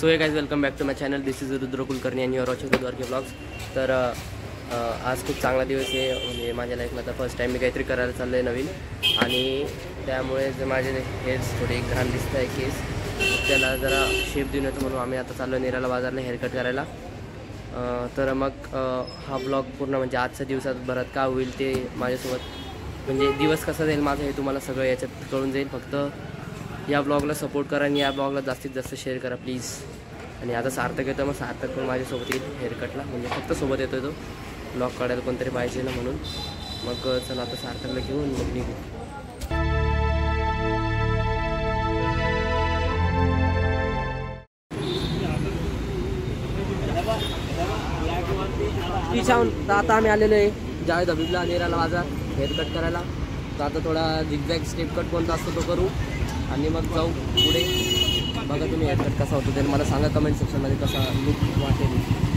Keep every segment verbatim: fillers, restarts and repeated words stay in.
So hey guys, welcome back to my channel. This is Rudra Kulkarni आणि you're watching Rudra के blogs. तर आज खूप चांगला दिवस आहे. म्हणजे माझ्या लाईफमध्ये फर्स्ट टाईम मी काहीतरी करायला चाललं आहे नवीन, आणि त्यामुळे जे माझे हेअर्स थोडे घाण दिसत आहे केस, त्याला जरा शेप देऊन येतो म्हणून आम्ही आता चाललो निराला बाजारला हेअरकट करायला. तर मग हा ब्लॉग पूर्ण म्हणजे आजच्या दिवसात भरात का होईल ते माझ्यासोबत, म्हणजे दिवस कसा जाईल माझा हे तुम्हाला सगळं याच्यात कळून जाईल. फक्त या ब्लॉगला सपोर्ट करा आणि या ब्लॉगला जास्तीत जास्त शेअर करा प्लीज. आणि आता सार्थक येतो, मग सार्थक पण माझ्यासोबत येईल हेअरकटला, म्हणजे फक्त सोबत येतो तो ब्लॉग काढायला कोणतरी पाहिजे ना म्हणून. मग चला आता सार्थकला घेऊन मग निघू. छान. तर आता आम्ही आलेलो आहे जावेद हबीबला निराला बाजार हेअरकट करायला. तर आता थोडा झिगझॅग स्टेप कट कोणता असतो तो करू आणि मग जाऊ पुढे. बघा तुम्ही हेअरकट कसा होतो ते मला सांगा कमेंट सेक्शनमध्ये, कसा लुक वाटेल.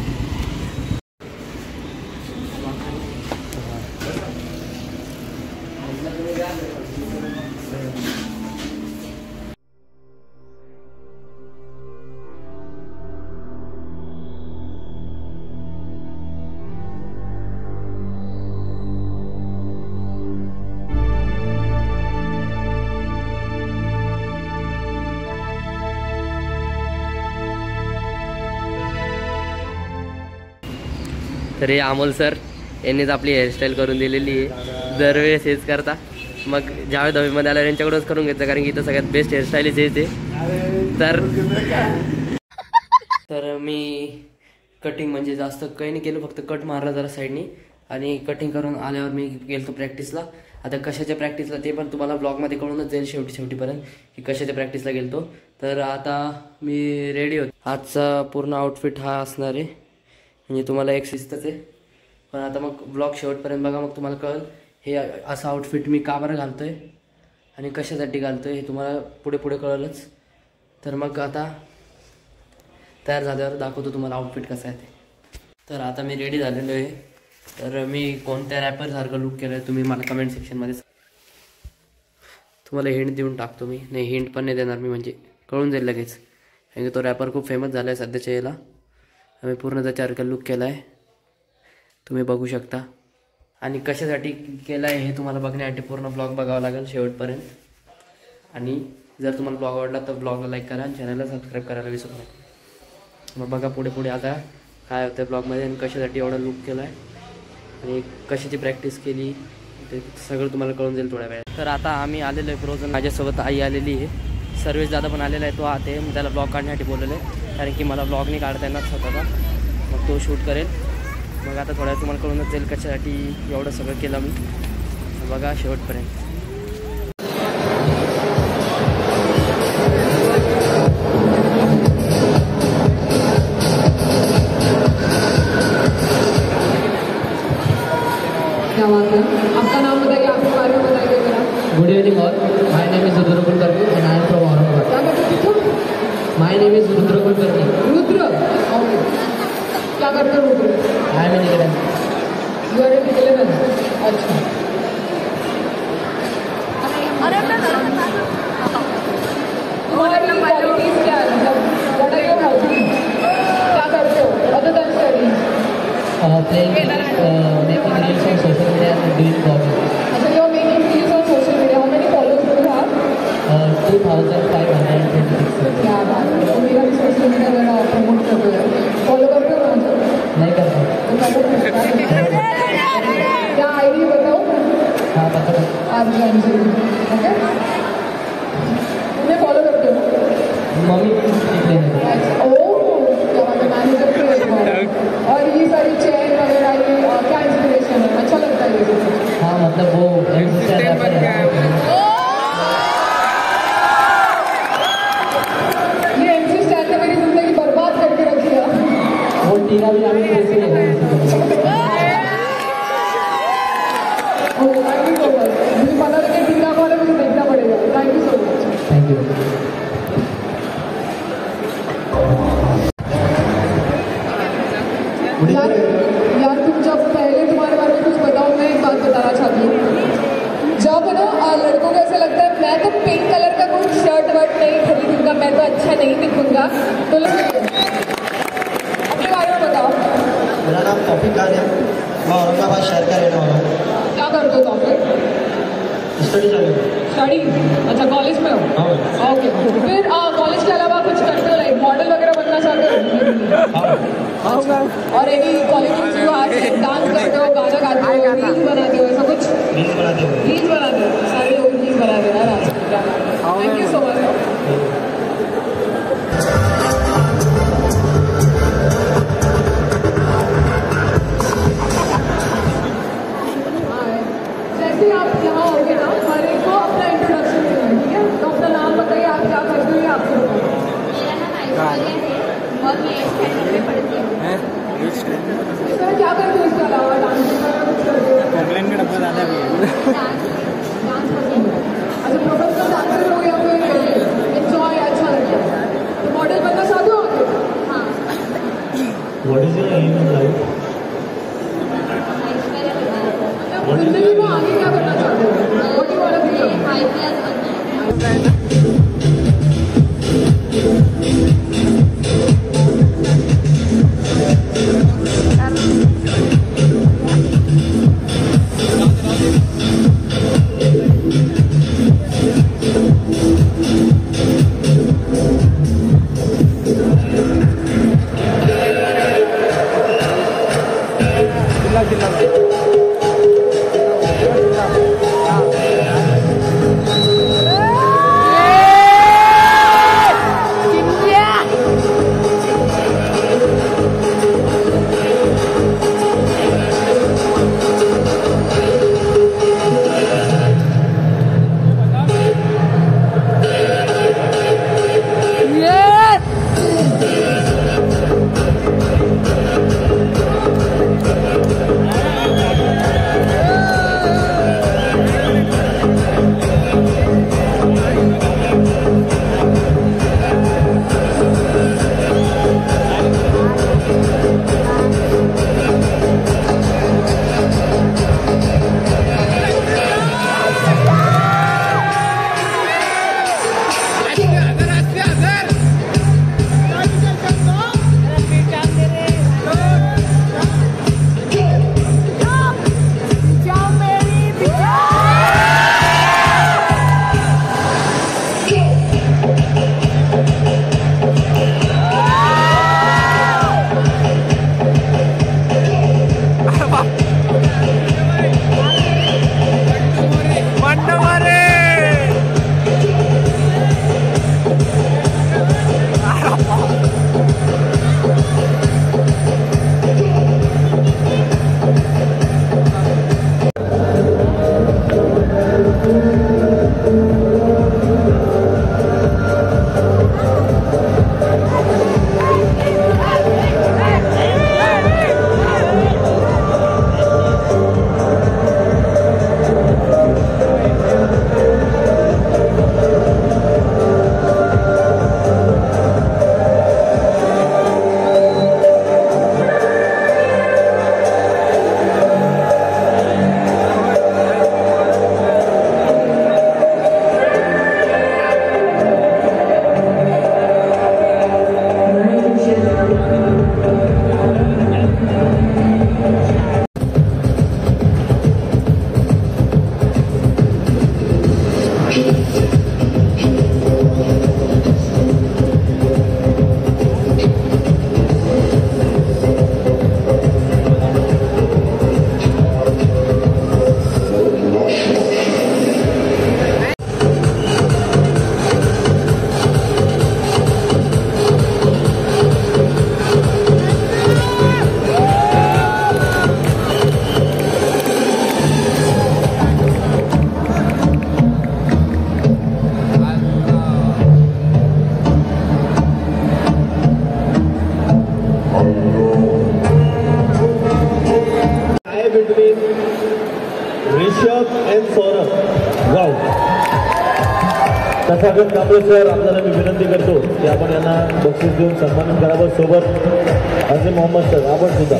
तर हे अमोल सर यांनीच आपली हेअरस्टाईल करून दिलेली आहे. दरवेळेस हेच करता. मग जावेद हबीबमध्ये आल्यावर यांच्याकडूनच करून घेतलं, कारण की इथं सगळ्यात बेस्ट हेअरस्टाईलच आहे ते. तर तर मी कटिंग म्हणजे जास्त काही नाही केलं, फक्त कट मारला जरा साईडनी, आणि कटिंग करून आल्यावर मी गेलो प्रॅक्टिसला. आता कशाच्या प्रॅक्टिसला ते पण तुम्हाला ब्लॉगमध्ये कळूनच जाईल शेवटी शेवटीपर्यंत की कशाच्या प्रॅक्टिसला गेलो. तर आता मी रेडी होतो. आजचा पूर्ण आउटफिट हा असणार आहे, म्हणजे तुम्हाला एक शिस्तच आहे. पण आता मग ब्लॉग शेवटपर्यंत बघा, मग तुम्हाला कळेल हे असं आउटफिट मी का बरं घालतो आहे आणि कशासाठी घालतो आहे हे तुम्हाला पुढे पुढे कळेलच. तर मग आता तयार झाल्यावर दाखवतो तुम्हाला आउटफिट कसं आहे ते. तर आता मी रेडी झालेलो आहे. तर मी कोणत्या रॅपरसारखं लुक केलं आहे तुम्ही मला कमेंट सेक्शनमध्ये तुम्हाला हिंट देऊन टाकतो मी. नाही, हिंट पण नाही देणार मी, म्हणजे कळून जाईल लगेच, कारण की तो रॅपर खूप फेमस झाला आहे सध्याच्या याला. आम्ही पूर्ण त्याच्यासारखा लुक केला आहे, तुम्ही बघू शकता. आणि कशासाठी केलं आहे हे तुम्हाला बघण्यासाठी पूर्ण ब्लॉग बघावा लागेल शेवटपर्यंत. आणि जर तुम्हाला ब्लॉग आवडला तर ब्लॉगला लाईक करा आणि चॅनलला सबस्क्राईब करायला विसरू नका. मग बघा पुढे पुढे आता काय होतं ब्लॉगमध्ये आणि कशासाठी एवढा लुक केला आहे आणि कशाची प्रॅक्टिस केली ते सगळं तुम्हाला कळून जाईल थोड्या वेळात. तर आता आम्ही आलेलो आहे फ्रोझन. माझ्यासोबत आई आलेली आहे, सर्वेश दादा पण आलेला आहे. तो आते मी त्याला ब्लॉग काढण्यासाठी बोललेलं आहे, कारण की मला ब्लॉग नाही काढता येणार स्वतःचा, मग तो शूट करेल. मग आता थोड्या तुम्हाला कळूनच जाईल कशासाठी एवढं सगळं केलं मी. बघा शेवटपर्यंत. आपका नाम बताइए, आपके बारे में बताइए जरा. Good evening all. My name is Rudra Kulkarni and I am from Aurangabad. क्या करते हो? My name is Rudra Kulkarni. Rudra, okay. क्या करते हो Rudra? I am in eleven. You are in eleven. अच्छा. तुम्हारी क्वालिटीज क्या है, मतलब व्हाट आर योर हॉबीज? क्या करते हो other than studies? playing uh, making reels on social media and doing blogging. So you are making reels on social media. How many followers do you have? Uh, two thousand five hundred twenty-six. क्या बात है. तो मेरा भी social media जरा promote कर दो यार. Follow करते हो मुझे? नहीं करता. तो क्या आईडी बताओ? हाँ पता है. आज जानसी. ओके. तुम्हें फॉलो करते हो? मम्मी अच्छा. ओह, क्या बात है. मैनेजर पे और ये सारी चेन वगैरह ये क्या इंस्पिरेशन है? अच्छा लगता है ये. हाँ मतलब वो ये एमसी स्टैन ने मेरी जिंदगी बर्बाद करके रखी है. वो टीना भी आगे कैसे है. Thank you so much. मुझे पता लगा टीना को मुझे देखना पड़ेगा. Thank you so much. Thank you. यार यार तुम जब पहले तुम्हारे बारे में कुछ बताओ, मैं एक बात बताना चाहती हूँ. जब ना लड़कों को ऐसा लगता है मैं तो पिंक कलर का कोई शर्ट वर्ट नहीं खरीदूंगा, मैं तो अच्छा नहीं दिखूंगा, यार। तो अपने बारे में बताओ। मेरा नाम तौफीक खान है, मैं औरंगाबाद शहर का रहने वाला हूँ। क्या करते हो तौफीक? स्टडी चालू है। स्टडी? अच्छा, कॉलेज में हो? हाँ। ओके, फिर कॉलेज के अलावा कुछ करते हो, लाइक मॉडल वगैरह बनना चाहते हो? और any qualities you have, dance करते हो, गाना गाते हो, रील्स बनाते हो, ऐसा कुछ? रील्स बनाते हो। रील्स बनाते हो, सारे लोग रील्स बनाते हैं यार आजकल। Thank you so much. जैसे आप यहाँ होगे ना, हर एक को अपना इंट्रोडक्शन देना है, ठीक है? तो अपना नाम बताइए, आप क्या करते हो, ये आपको बताइए। मेरा नाम ऐश्वर्या है और मैं एट स्टैंडर्ड में पढ़ती हूँ। इसमें क्या करते हो इसके अलावा? डांस वगैरह कुछ करते हो? डांस डांस करती हूँ। अच्छा, प्रोफेशनल डांसर हो या फिर एंजॉय अच्छा लगता है? तो मॉडल बनना चाहते हो आगे? हाँ, What is your aim in life? Aishwarya बनना है। मतलब जिंदगी में आगे क्या करना चाहते हो? What do you want to become? मुझे आई पी एस बनना है। तथागत कांबळे सर आपल्याला मी विनंती करतो की आपण यांना बक्षीस देऊन सन्मानित करावं. सोबत अजय मोहम्मद सर आपण सुद्धा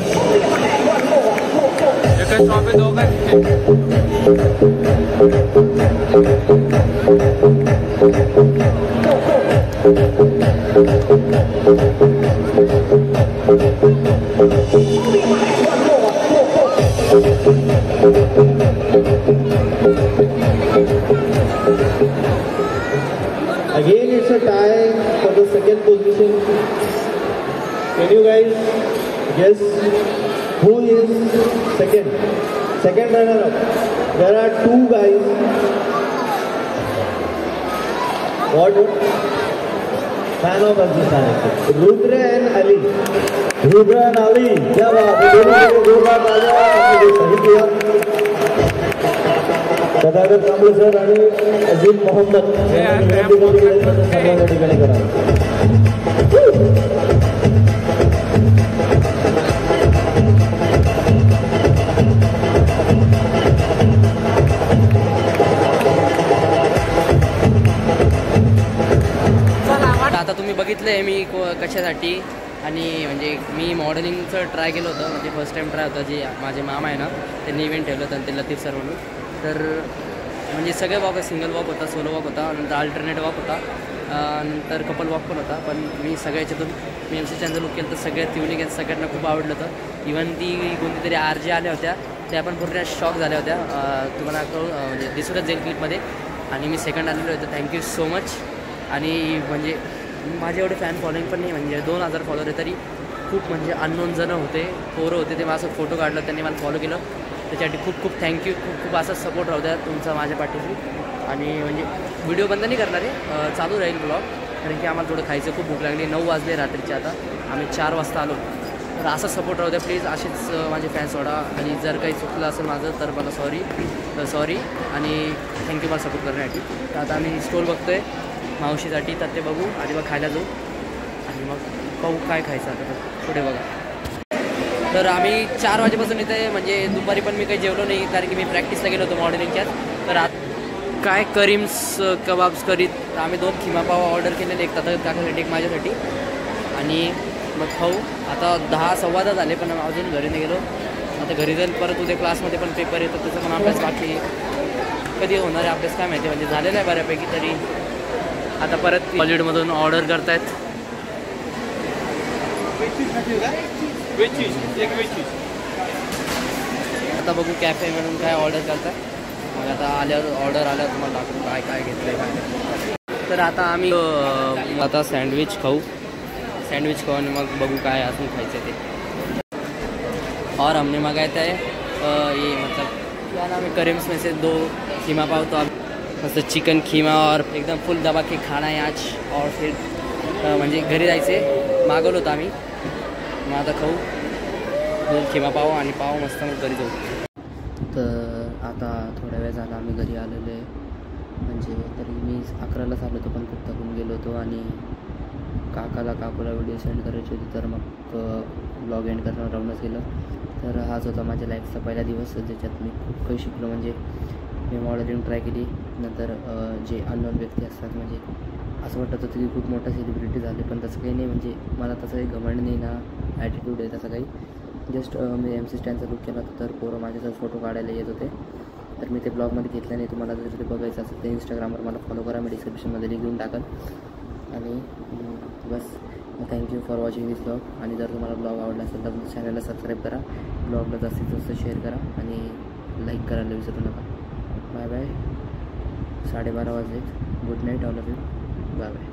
दोघं Again, it's a tie for the second position. Can you guys guess who is second? Second runner-up. There are two guys. What? Fan of Pakistan. Rudra and Ali. Rudra and Ali. क्या बात है? दोनों को जोरदार तालियां. आपने सही KIA. सदागर Kamble sir आणि अजीम मोहम्मद सर्वांच्या ठिकाणी करा. आता तुम्ही बघितलं आहे मी को कशासाठी आणि म्हणजे मी मॉडेलिंगचं ट्राय केलं होतं. म्हणजे फर्स्ट टाईम ट्राय होता. जे माझे मामा आहे ना त्यांनी इव्हेंट ठेवलं होतं आणि ते लतीफ सर म्हणून. तर म्हणजे सगळे वॉक सिंगल वॉक होता, सोलो वॉक होता, नंतर अल्टरनेट वॉक होता, नंतर कपल वॉक पण होता. पण मी सगळ्या याच्यातून मी एम सी स्टँडचं लुक केलं तर सगळ्यात युनिक आहे, सगळ्यांना खूप आवडलं होतं. इव्हन ती कोणतीतरी आर जे आल्या होत्या त्या पण पूर्ण शॉक झाल्या होत्या. तुम्हाला कळून म्हणजे दिसूनच जाईल क्लिपमध्ये. आणि मी सेकंड आलेलो होतो. Thank you so much. आणि म्हणजे माझे एवढे फॅन फॉलोईंग पण नाही, म्हणजे दोन हजार फॉलोअर आहे तरी खूप म्हणजे अननोन जणं होते, पोरं होते. ते माझं फोटो काढलं, त्यांनी मला फॉलो केलं, त्याच्यासाठी खूप खूप थँक्यू. खूप खूप असाच सपोर्ट राहू द्या तुमचा माझ्या पाठीशी. आणि म्हणजे व्हिडिओ बंद नाही करणार आहे, चालू राहील ब्लॉग. कारण की आम्हाला थोडं खायचं, खूप भूक लागली. नऊ वाजले रात्रीचे, आता आम्ही चार वाजता आलो. तर असा सपोर्ट राहू द्या प्लीज. असेच माझे फॅन्स वाढा. आणि जर काही चुकलं असेल माझं तर मला सॉरी सॉरी आणि थँक्यू मला सपोर्ट करण्यासाठी. तर आता आम्ही स्टॉल बघतो आहे मावशीसाठी, तर ते बघू आणि मग खायला जाऊ आणि मग पाहू काय खायचं आता पुढे बघा. तर आम्ही चार वाजेपासून इथे, म्हणजे दुपारी पण मी काही जेवलो नाही कारण की मी प्रॅक्टिसला गेलो होतो मॉडेलिंगच्यात. तर आत काय करीम्स कबाब्स करीत आम्ही दोन खिमा पाव ऑर्डर केलेले, एक ताता काकासाठी एक माझ्यासाठी. आणि मग खाऊ. आता दहा सव्वा दहा झाले पण अजून घरी नाही गेलो. आता घरी जाईल परत. उद्या क्लासमध्ये पण पेपर येतो, त्याचा पण अभ्यास बाकी. कधी होणार आहे अभ्यास काय माहिती. म्हणजे झालेला आहे बऱ्यापैकी. तरी आता परत हॉलिवूडमधून ऑर्डर करतायत. आता बघू कॅफे म्हणून काय ऑर्डर करतात. मग आता आल्यावर ऑर्डर आल्यावर तुम्हाला दाखवू काय काय घेतलं आहे काय. तर आता आम्ही आता सँडविच खाऊ. सँडविच खाऊ आणि मग बघू काय अजून खायचं ते. और हमने मंगाया था ये मतलब क्या नाम है, करीम्स में से दो खीमा पाव. तो अब मस्त चिकन खीमा और एकदम फुल दबा के खाना आहे आज. और फिर म्हणजे घरी जायचे मागवलं होतं आम्ही. मग आता खाऊ दोन खिमा पाव आणि पाव मस्त मग घरी जाऊ. तर आता थोड्या वेळ झाला आम्ही घरी आलेलो आहे. म्हणजे तरी मी अकरालाच आलो होतो पण खूप थकून गेलो होतो. आणि काकाला काकूला व्हिडिओ सेंड करायची होती तर मग ब्लॉग एंड करणं राहूनच गेलं. तर हाच होता माझ्या लाईफचा पहिला दिवस ज्याच्यात मी खूप काही शिकलो. म्हणजे मी मॉडेलिंग ट्राय केली. नंतर जे अननोन व्यक्ती असतात म्हणजे असं वाटत होतं की खूप मोठा सेलिब्रिटी झाले, पण तसं काही नाही. म्हणजे मला तसं काही घमंड नाही ना ॲटिट्यूड आहे तसं काही. जस्ट मी एम सी स्टँडचा लुक केला होता तर पोरं माझ्यासोबत फोटो काढायला येत होते. तर मी ते ब्लॉगमध्ये घेतलं नाही. तुम्हाला जर ते बघायचं असेल तर इंस्टाग्रामवर मला फॉलो करा. मी डिस्क्रिप्शनमध्ये लिंक देऊन टाकाल. आणि बस thank you for watching this blog. आणि जर तुम्हाला ब्लॉग आवडला असेल तर चॅनलला सबस्क्राईब करा, ब्लॉगला जास्तीत जास्त शेअर करा आणि लाईक करायला विसरू नका. Bye bye. साडेबारा वाजलेत. Good night all of you. Bye bye.